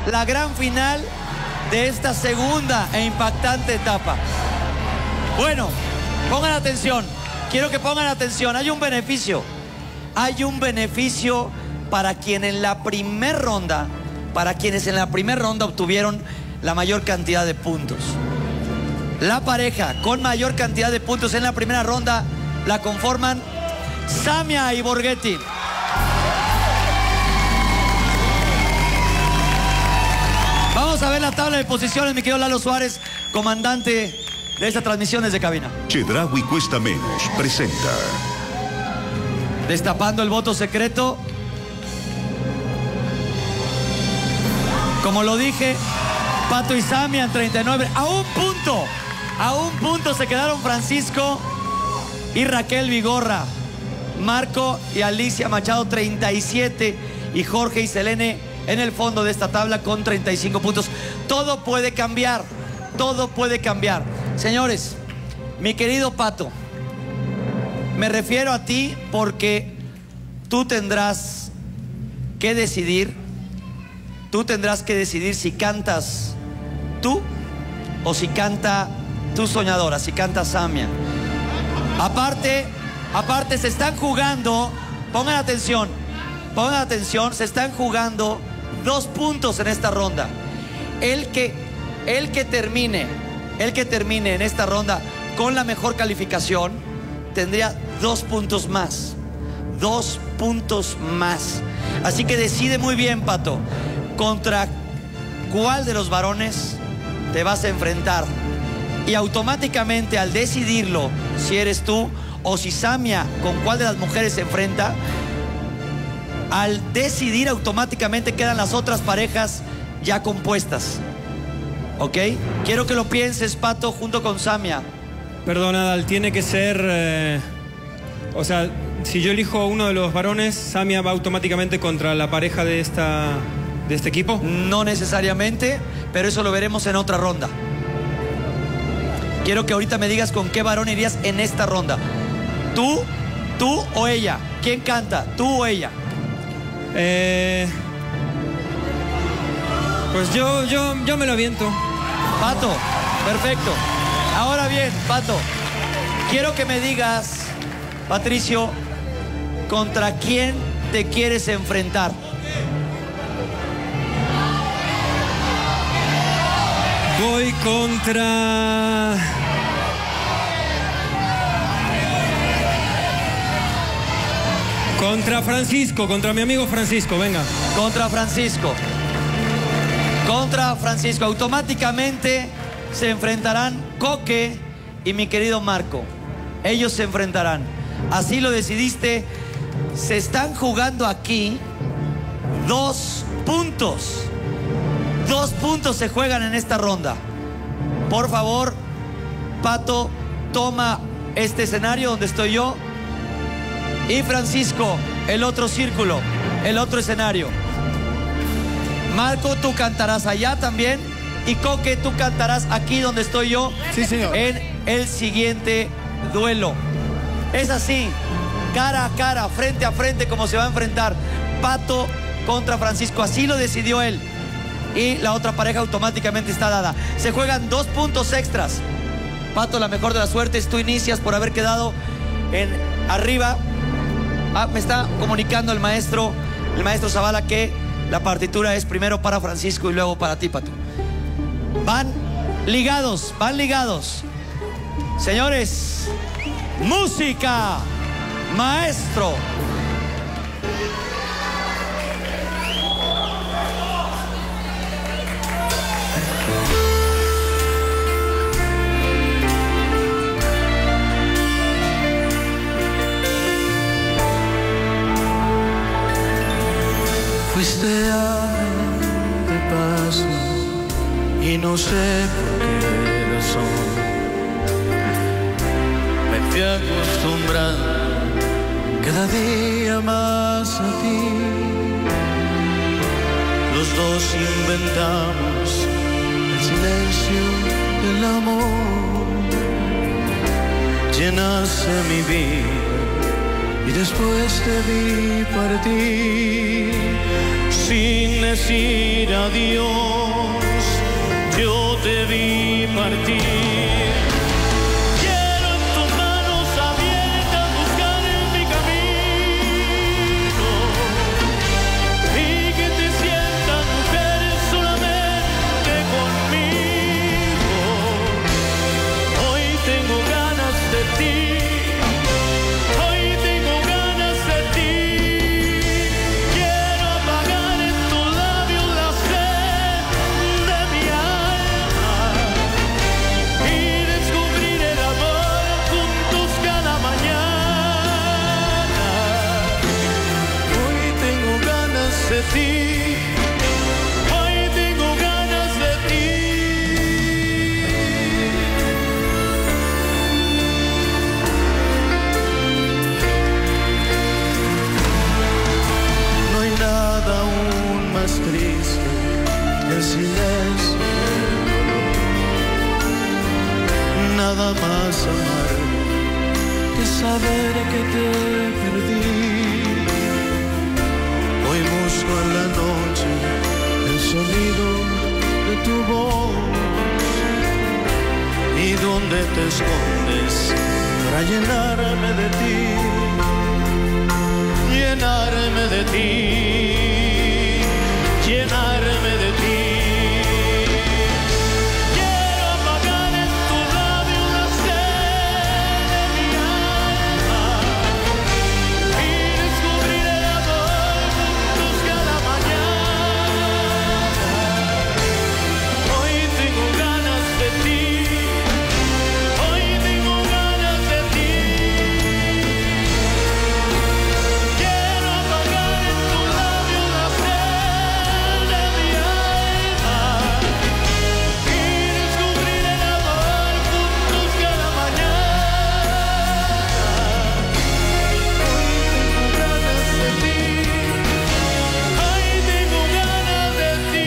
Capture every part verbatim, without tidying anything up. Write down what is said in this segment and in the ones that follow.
la gran final de esta segunda e impactante etapa. Bueno, pongan atención. Quiero que pongan atención. Hay un beneficio. Hay un beneficio para quien en la primera ronda, para quienes en la primera ronda obtuvieron la mayor cantidad de puntos. La pareja con mayor cantidad de puntos en la primera ronda la conforman Samia y Borghetti. Vamos a ver la tabla de posiciones, mi querido Lalo Suárez, comandante de esta transmisión desde cabina. Chedraui Cuesta Menos presenta. Destapando el voto secreto. Como lo dije, Pato y Samia en treinta y nueve. A un punto, a un punto se quedaron Francisco y Raquel Vigorra. Marco y Alicia Machado treinta y siete y Jorge y Selene en el fondo de esta tabla con treinta y cinco puntos. Todo puede cambiar, todo puede cambiar. Señores, mi querido Pato, me refiero a ti porque tú tendrás que decidir, tú tendrás que decidir si cantas tú o si canta tu soñadora, si canta Samia. Aparte, aparte se están jugando, pongan atención, pongan atención, se están jugando dos puntos en esta ronda. El que, el que termine, el que termine en esta ronda con la mejor calificación tendría dos puntos más, dos puntos más. Así que decide muy bien, Pato, contra cuál de los varones te vas a enfrentar. Y automáticamente al decidirlo, si eres tú o si Samia con cuál de las mujeres se enfrenta, al decidir automáticamente quedan las otras parejas ya compuestas. ¿Ok? Quiero que lo pienses, Pato, junto con Samia. Perdón, Adal, tiene que ser... Eh, o sea, si yo elijo a uno de los varones, Samia va automáticamente contra la pareja de, esta, de este equipo. No necesariamente, pero eso lo veremos en otra ronda. Quiero que ahorita me digas con qué varón irías en esta ronda. ¿Tú, tú o ella? ¿Quién canta? ¿Tú o ella? Eh, pues yo, yo, yo me lo aviento. Pato, perfecto. Ahora bien, Pato, quiero que me digas, Patricio, ¿contra quién te quieres enfrentar? Voy contra... Contra Francisco, contra mi amigo Francisco, venga. Contra Francisco. Contra Francisco. Automáticamente se enfrentarán Coque y mi querido Marco. Ellos se enfrentarán. Así lo decidiste. Se están jugando aquí dos puntos. Dos puntos se juegan en esta ronda. Por favor, Pato, toma este escenario donde estoy yo. Y Francisco, el otro círculo, el otro escenario. Marco, tú cantarás allá también. Y Coque, tú cantarás aquí donde estoy yo. Sí, señor. En el siguiente duelo. Es así, cara a cara, frente a frente, como se va a enfrentar Pato contra Francisco. Así lo decidió él. Y la otra pareja automáticamente está dada. Se juegan dos puntos extras. Pato, la mejor de las suertes. Tú inicias por haber quedado en arriba. Ah, me está comunicando el maestro, el maestro Zavala, que la partitura es primero para Francisco y luego para ti, Pato. Van ligados, van ligados. Señores, música, maestro. Fuiste de paso y no sé por qué razón me fui acostumbrando cada día más a ti. Los dos inventamos el silencio del amor. Llenaste mi vida y después te vi partir sin decir adiós. Yo te vi partir. Quiero en tus manos abiertas buscar en mi camino y que te sientas mujer solamente conmigo. Hoy tengo ganas de ti. De ti, hoy tengo ganas de ti. No hay nada aún más triste que el silencio del dolor, nada más amargo que saber que te perdí. Hoy busco en la noche el sonido de tu voz y dónde te escondes para llenarme de ti, llenarme de ti, llenarme de ti. Quiero apagar en tu labio la sed de mi alma y descubrir el amor cada mañana. Hoy tengo ganas de ti, hoy tengo ganas de ti. Quiero apagar en tu labio la sed de mi alma y descubrir el amor juntos cada mañana. Hoy tengo ganas de ti. Hoy tengo ganas de ti.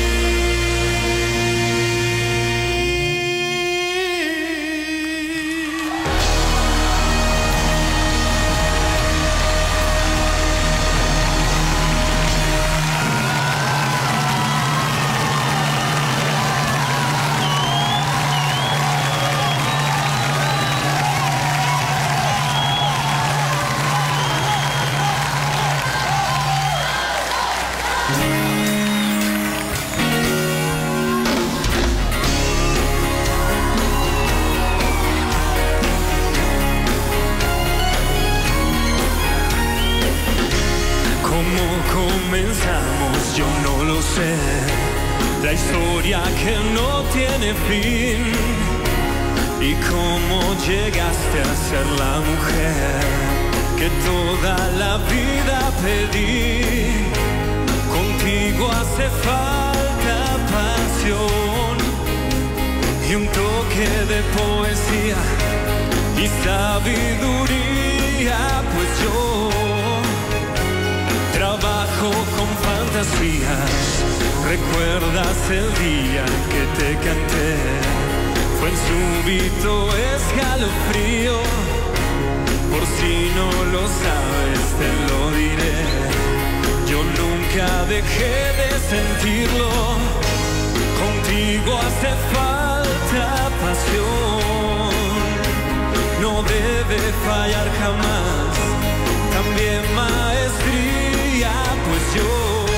¿Cómo comenzamos? Yo no lo sé. La historia que no tiene fin. ¿Y cómo llegaste a ser la mujer que toda la vida pedí? Contigo hace falta pasión y un toque de poesía y sabiduría, pues yo trabajo con fantasías. ¿Recuerdas el día que te canté? Fue en súbito escalofrío. Por si no lo sabes, te lo diré. Yo nunca dejé de sentirlo. Contigo hace falta pasión. No debe fallar jamás. También maestría, pues yo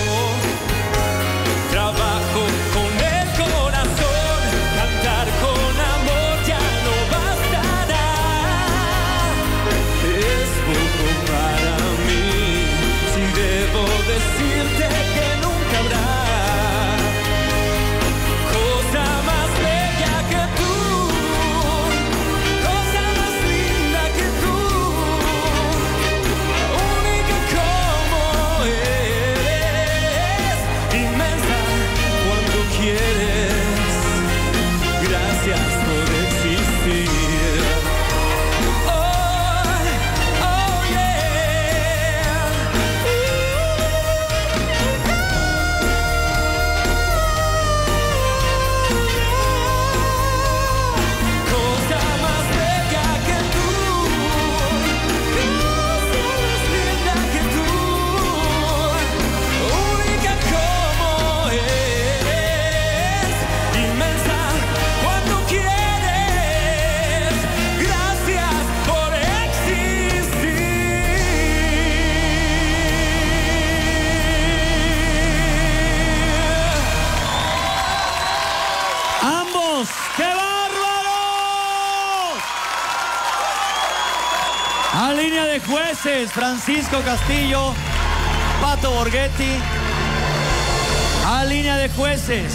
trabajo con el corazón. Cantar con amor ya no bastará. Es poco para mí si debo decirte que nunca habrá cosa más bella que tú, cosa más linda que tú, única como eres. A línea de jueces, Francisco Castillo, Pato Borghetti. A línea de jueces.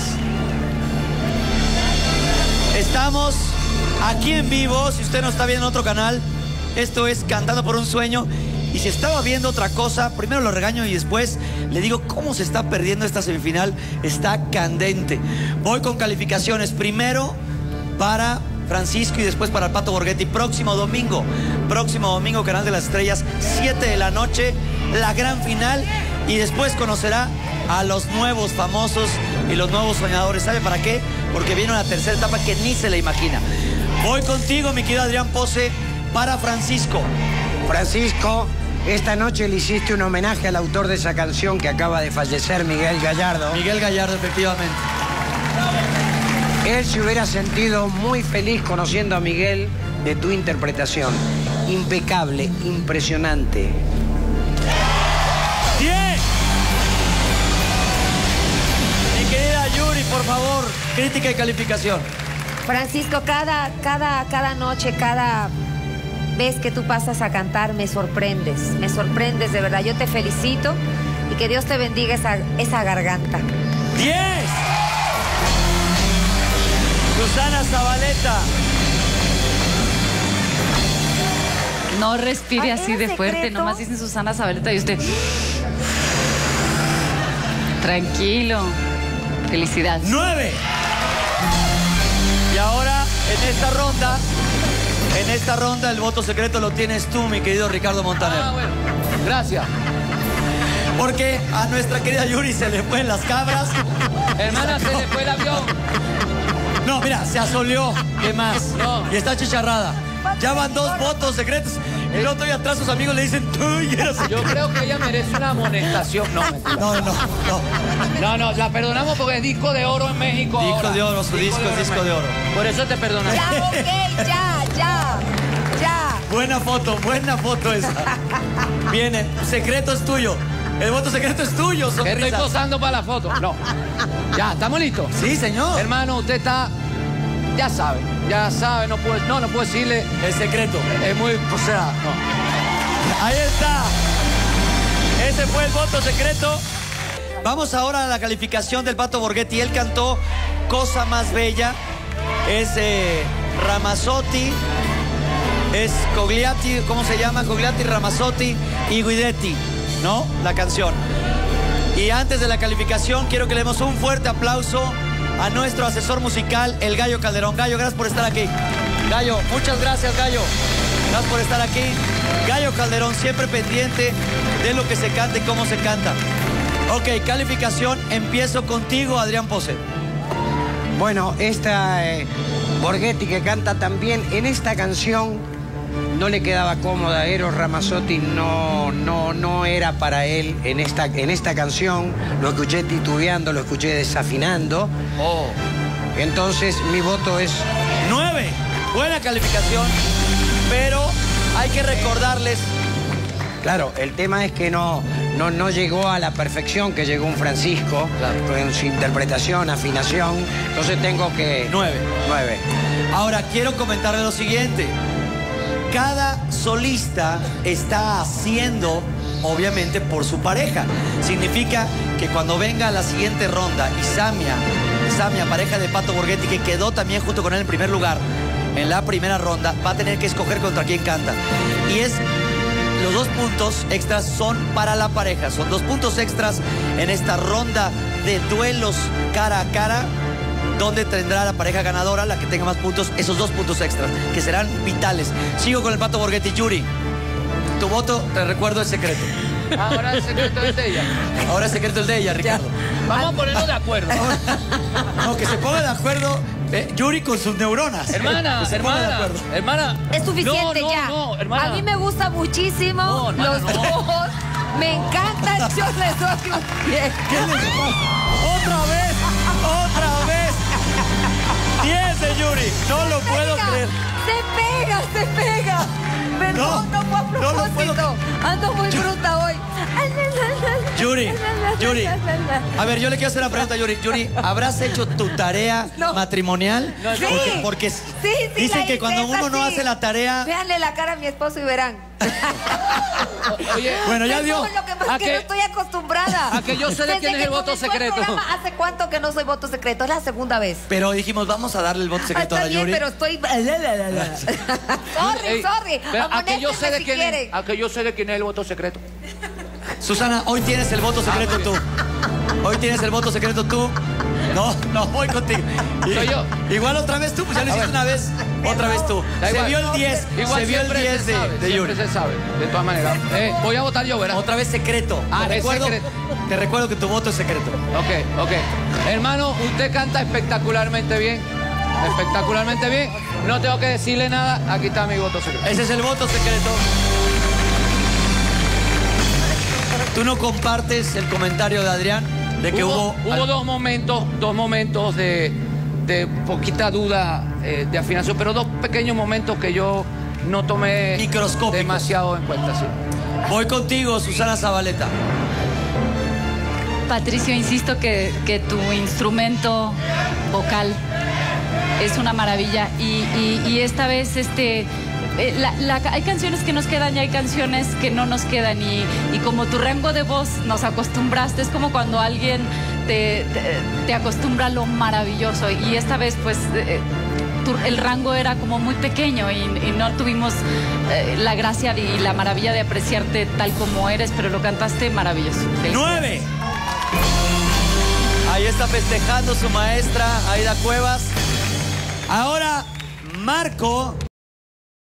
Estamos aquí en vivo, si usted no está viendo en otro canal, esto es Cantando por un Sueño. Y si estaba viendo otra cosa, primero lo regaño y después le digo cómo se está perdiendo esta semifinal. Está candente. Voy con calificaciones. Primero para Francisco y después para el Pato Borghetti. Próximo domingo, próximo domingo, Canal de las Estrellas, siete de la noche, la gran final. Y después conocerá a los nuevos famosos y los nuevos soñadores. ¿Sabe para qué? Porque viene una tercera etapa que ni se le imagina. Voy contigo, mi querido Adrián Pose, para Francisco. Francisco, esta noche le hiciste un homenaje al autor de esa canción que acaba de fallecer, Miguel Gallardo. Miguel Gallardo, efectivamente. Él se hubiera sentido muy feliz conociendo a Miguel de tu interpretación. Impecable, impresionante. ¡diez! Mi querida Yuri, por favor, crítica y calificación. Francisco, cada, cada, cada noche, cada vez que tú pasas a cantar, me sorprendes. Me sorprendes, de verdad. Yo te felicito y que Dios te bendiga esa, esa garganta. ¡diez! Susana Zabaleta. No respire Ay, así ¿era de fuerte, secreto? nomás dicen Susana Zabaleta y usted... Tranquilo. Felicidades. ¡nueve! Y ahora, en esta ronda, en esta ronda, el voto secreto lo tienes tú, mi querido Ricardo Montaner. Ah, bueno. Gracias. Porque a nuestra querida Yuri se le fueron las cabras. Hermana, se le fue el avión. No, mira, se asoleó. ¿Qué más? No. Y está chicharrada. Ya van dos votos secretos. El otro día atrás sus amigos le dicen, ¡ay, eras Yo creo que ella merece una amonestación. No, mentira. No, no, no. No, no, la perdonamos porque es disco de oro en México. Disco ahora. de oro, su disco es disco en de México. oro. Por eso te perdonamos. Ya, ok, ya, ya, ya. Buena foto, buena foto esa. Viene, secreto es tuyo. El voto secreto es tuyo, Que estoy sonrisa. posando para la foto. No. Ya, ¿estamos listos? Sí, señor. Hermano, usted está... Ya sabe, ya sabe, no puedo, no, no puedo decirle. El secreto. Es muy... O sea, no. Ahí está. Ese fue el voto secreto. Vamos ahora a la calificación del Pato Borghetti. Él cantó Cosa Más Bella. Es eh, Ramazzotti. Es Cogliatti, ¿cómo se llama? Cogliatti, Ramazzotti y Guidetti, ¿no? La canción. Y antes de la calificación, quiero que le demos un fuerte aplauso a nuestro asesor musical, el Gallo Calderón. Gallo, gracias por estar aquí. Gallo, muchas gracias, Gallo. Gracias por estar aquí. Gallo Calderón, siempre pendiente de lo que se canta y cómo se canta. Ok, calificación. Empiezo contigo, Adrián Pose. Bueno, esta eh, Borghetti que canta también en esta canción no le quedaba cómoda. Eros Ramazzotti no, no, no era para él en esta, en esta canción. Lo escuché titubeando, lo escuché desafinando. Oh. Entonces mi voto es... nueve. Buena calificación, pero hay que recordarles... Claro, el tema es que no, no, no llegó a la perfección que llegó un Francisco, Claro. con su interpretación, afinación. Entonces tengo que... Nueve. Nueve. Ahora, quiero comentarle lo siguiente. Cada solista está haciendo, obviamente, por su pareja. Significa que cuando venga la siguiente ronda y Samia, Samia, pareja de Pato Borghetti, que quedó también junto con él en primer lugar en la primera ronda, va a tener que escoger contra quién canta. Y es... Los dos puntos extras son para la pareja. Son dos puntos extras en esta ronda de duelos cara a cara, donde tendrá la pareja ganadora, la que tenga más puntos, esos dos puntos extras, que serán vitales. Sigo con el Pato Borghetti. Yuri, tu voto, te recuerdo, es secreto. Ahora el secreto es de ella. Ahora es secreto el de ella, Ricardo. Vamos a ponernos de acuerdo. No, que se ponga de acuerdo eh, Yuri con sus neuronas. Hermana, Que se ponga de hermana, acuerdo. hermana. Es suficiente No, no, ya. no, hermana. A mí me gusta muchísimo No, hermana, los no. dos. Me encantan. Yo les doy un diez. ¿Qué les pasa? ¡Otra vez! ¡Otra vez! ¡diez de Yuri! No lo puedo Pega, creer. Se pega, se pega. Perdón, No, no, fue a no lo puedo propósito. Ando muy bruta hoy. Yuri, Yuri. A ver, yo le quiero hacer una pregunta, Yuri. Yuri, ¿habrás hecho tu tarea No. matrimonial? No, no. Porque, Sí. porque Sí, sí, dicen la que hice, cuando es uno no así. hace la tarea... Véanle la cara a mi esposo y verán. Oye, Bueno, ya Eso vio. es lo que pasa ¿A es que que- no estoy acostumbrada. a que yo sé de Desde quién es que el voto comenzó secreto? programa, ¿hace cuánto que no soy voto secreto? Es la segunda vez. Pero dijimos, vamos a darle el voto Ah, secreto a está la bien, Yuri. pero estoy... sorry, Ey, sorry. pero a que yo sé Amonéstenme de si quién quieren. es, a que yo sé de quién es el voto secreto. Susana, hoy tienes el voto secreto Ah, muy tú. Hoy tienes el voto secreto tú. No, no, voy contigo. Y- Soy yo. Igual otra vez tú, pues ya lo A hiciste ver. una vez, otra vez tú. Da Se igual. vio el diez, Igual se vio el siempre diez se de, sabe, de siempre Yuri. se sabe, de todas maneras. Eh, voy a votar yo, ¿verdad? Otra vez secreto. Ah, te, es recuerdo, secreto. te recuerdo que tu voto es secreto. Ok, ok. Hermano, usted canta espectacularmente bien. Espectacularmente bien. No tengo que decirle nada. Aquí está mi voto secreto. Ese es el voto secreto. Tú no compartes el comentario de Adrián de que hubo... hubo, hubo dos momentos, dos momentos de, de poquita duda eh, de afinación, pero dos pequeños momentos que yo no tomé Microscópicos. demasiado en cuenta, sí. Voy contigo, Susana Zabaleta. Patricio, insisto que, que tu instrumento vocal es una maravilla y, y- y esta vez este eh, la- la- hay canciones que nos quedan y hay canciones que no nos quedan y, y como tu rango de voz nos acostumbraste, es como cuando alguien te, te- te acostumbra a lo maravilloso y esta vez pues eh, tu- el rango era como muy pequeño y, y no tuvimos eh, la gracia y la maravilla de apreciarte tal como eres, pero lo cantaste maravilloso. Felicidades. ¡Nueve! Ahí está festejando su maestra, Aida Cuevas. Ahora, Marco